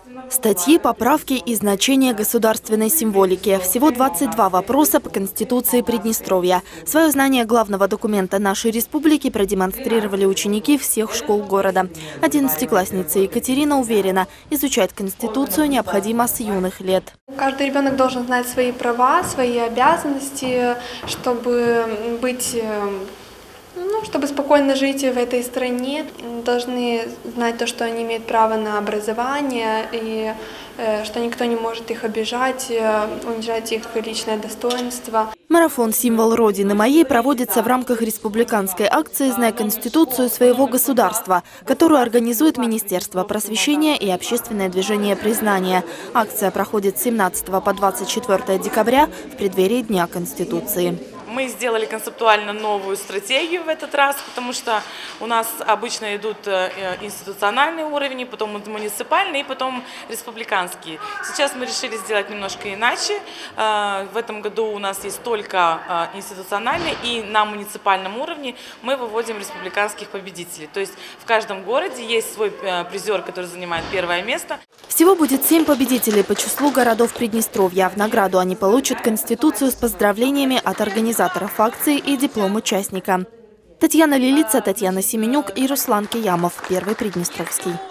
Статьи, поправки и значения государственной символики. Всего 22 вопроса по Конституции Приднестровья. Свое знание главного документа нашей республики продемонстрировали ученики всех школ города. 11-классница Екатерина уверена, изучать Конституцию необходимо с юных лет. Каждый ребенок должен знать свои права, свои обязанности, чтобы чтобы спокойно жить в этой стране. Должны знать то, что они имеют право на образование, и что никто не может их обижать, унижать их личное достоинство. Марафон «Символ Родины моей» проводится в рамках республиканской акции «Знай Конституцию своего государства», которую организует Министерство просвещения и общественное движение признания. Акция проходит с 17 по 24 декабря в преддверии Дня Конституции. Мы сделали концептуально новую стратегию в этот раз, потому что у нас обычно идут институциональные уровни, потом муниципальные и потом республиканские. Сейчас мы решили сделать немножко иначе. В этом году у нас есть только институциональные, и на муниципальном уровне мы выводим республиканских победителей. То есть в каждом городе есть свой призер, который занимает первое место. Всего будет 7 победителей по числу городов Приднестровья. В награду они получат Конституцию с поздравлениями от организаторов акции и диплом участника. Татьяна Лилица, Татьяна Семенюк и Руслан Киямов. Первый Приднестровский.